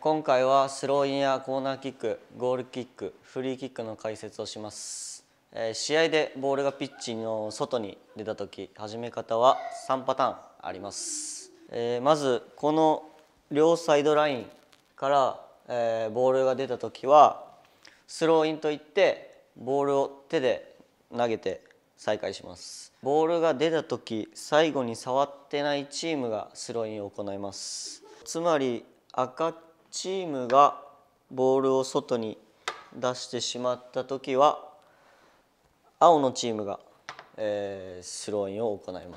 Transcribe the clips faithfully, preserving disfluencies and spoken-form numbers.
今回はスローインやコーナーキック、ゴールキック、フリーキックの解説をします。えー、試合でボールがピッチの外に出た時、始め方はさんパターンあります。えー、まずこの両サイドラインから、えー、ボールが出た時はスローインといってボールを手で投げて再開します。ボールが出た時、最後に触ってないチームがスローインを行います。つまり赤チームがボールを外に出してしまった時は青のチームが、えー、スローインを行います。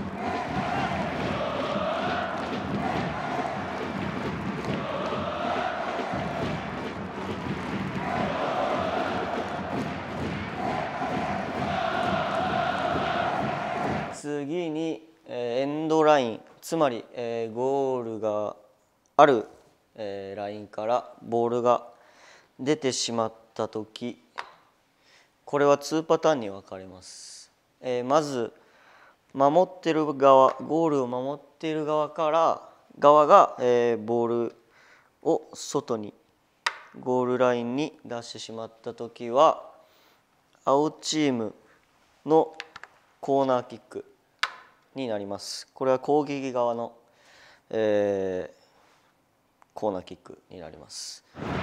次に、えー、エンドライン、つまり、えー、ゴールがある、えー、ラインからボールが出てしまった時、これはにパターンに分かれます。えー、まず守ってる側、ゴールを守っている側から側が、えー、ボールを外にゴールラインに出してしまった時は青チームのコーナーキックになります。これは攻撃側の、えー、コーナーキックになります。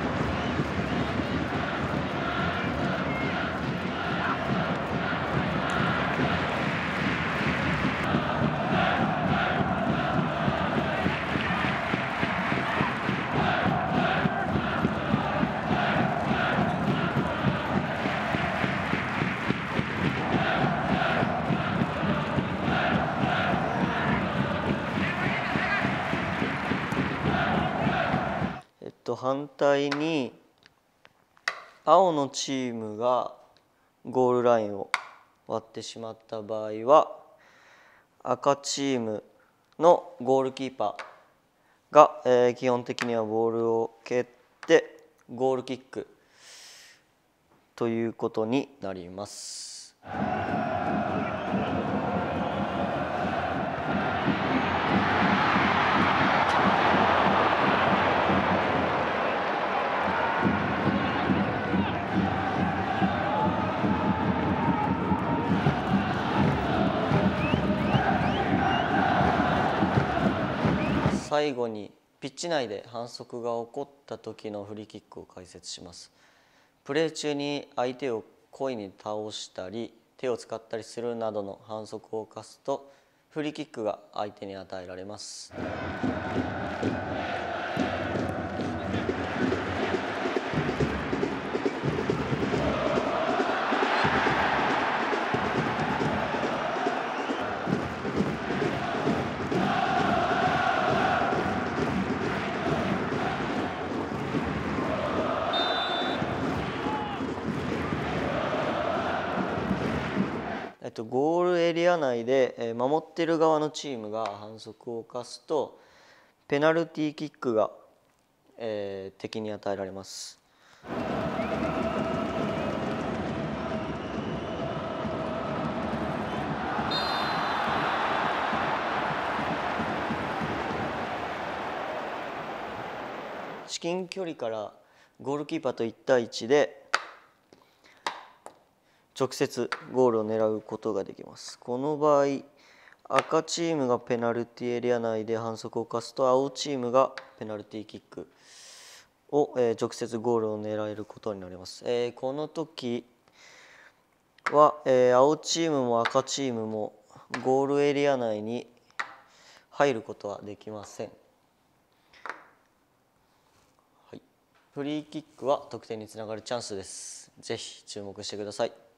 えっと、反対に青のチームがゴールラインを割ってしまった場合は赤チームのゴールキーパーが、えー、基本的にはボールを蹴ってゴールキックということになります。最後にピッチ内で反則が起こった時のフリーキックを解説します。プレー中に相手を故意に倒したり手を使ったりするなどの反則を犯すとフリーキックが相手に与えられます。えっと、ゴールエリア内で守っている側のチームが反則を犯すとペナルティーキックが、えー、敵に与えられます。至近距離からゴールキーパーといち対いちで直接ゴールを狙うことができます。この場合、赤チームがペナルティーエリア内で反則を犯すと、青チームがペナルティーキックを、えー、直接ゴールを狙えることになります。えー、この時は、えー、青チームも赤チームもゴールエリア内に入ることはできません。はい、フリーキックは得点につながるチャンスです。ぜひ注目してください。